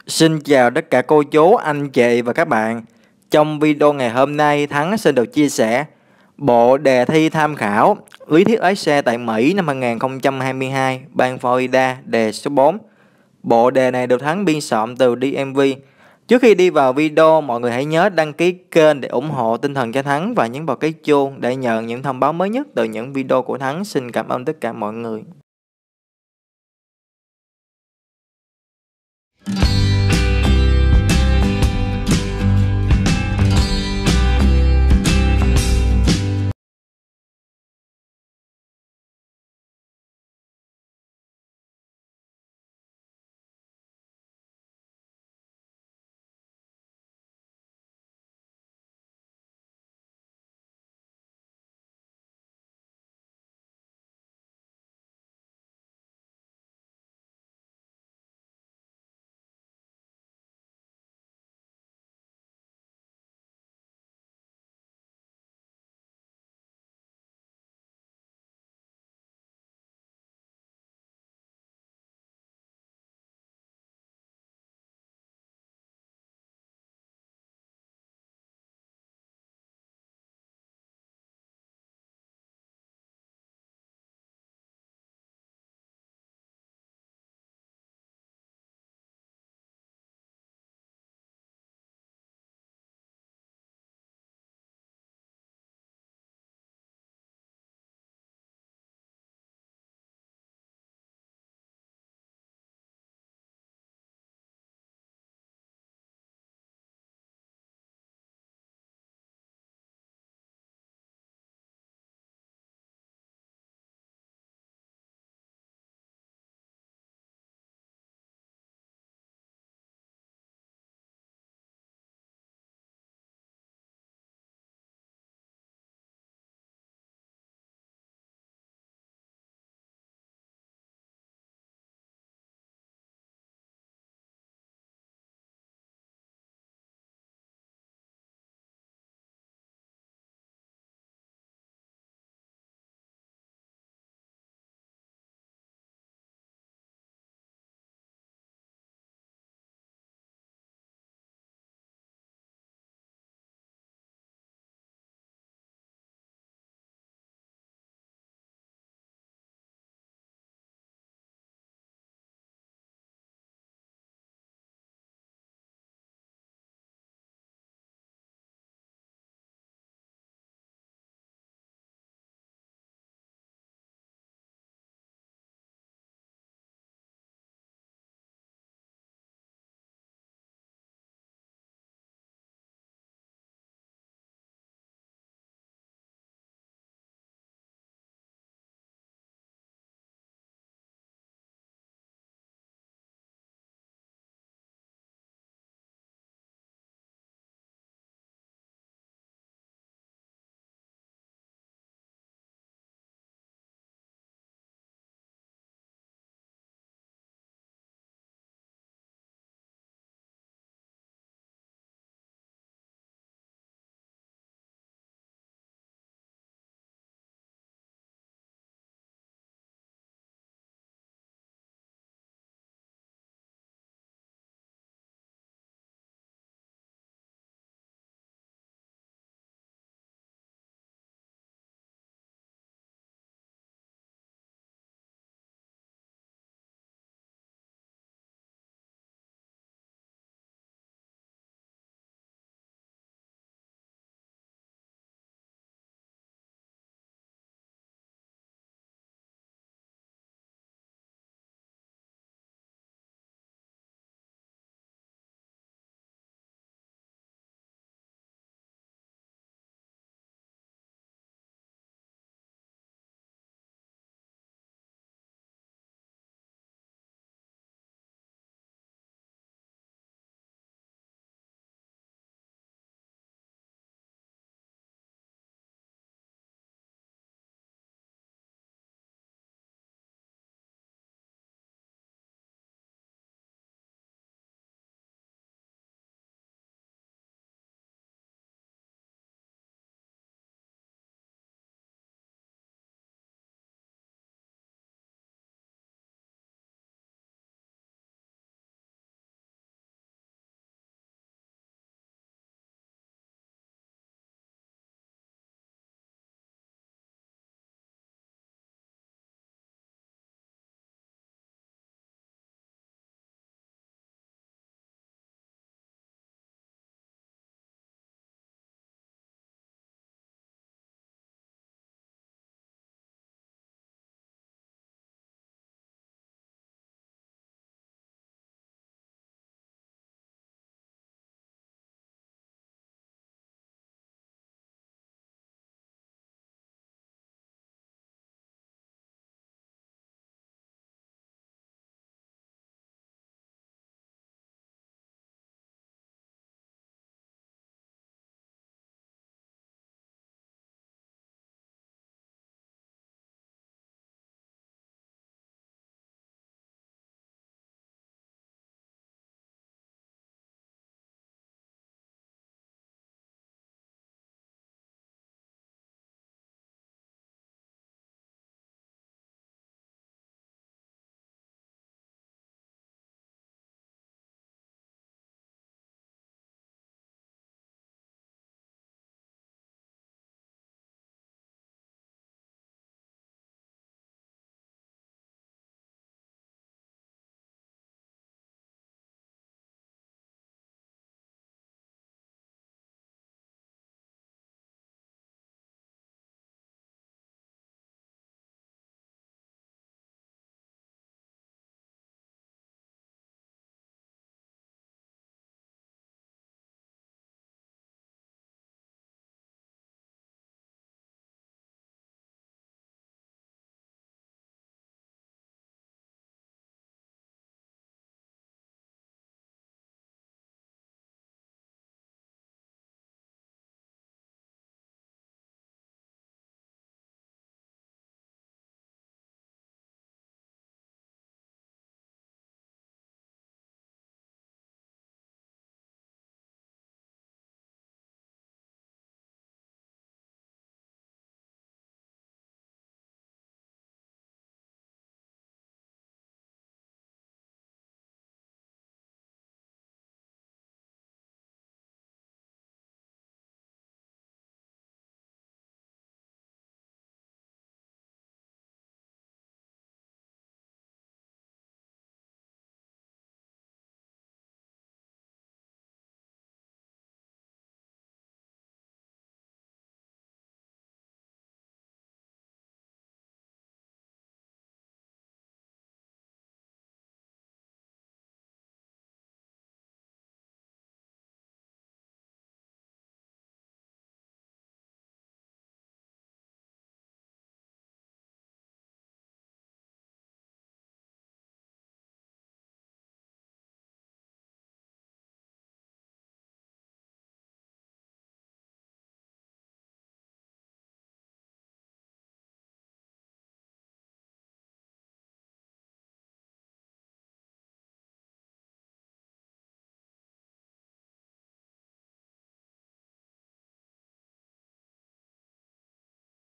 Xin chào tất cả cô chú, anh chị và các bạn. Trong video ngày hôm nay, Thắng xin được chia sẻ bộ đề thi tham khảo lý thuyết lái xe tại Mỹ năm 2022, bang Florida, đề số 4. Bộ đề này được Thắng biên soạn từ DMV. Trước khi đi vào video, mọi người hãy nhớ đăng ký kênh để ủng hộ tinh thần cho Thắng và nhấn vào cái chuông để nhận những thông báo mới nhất từ những video của Thắng. Xin cảm ơn tất cả mọi người.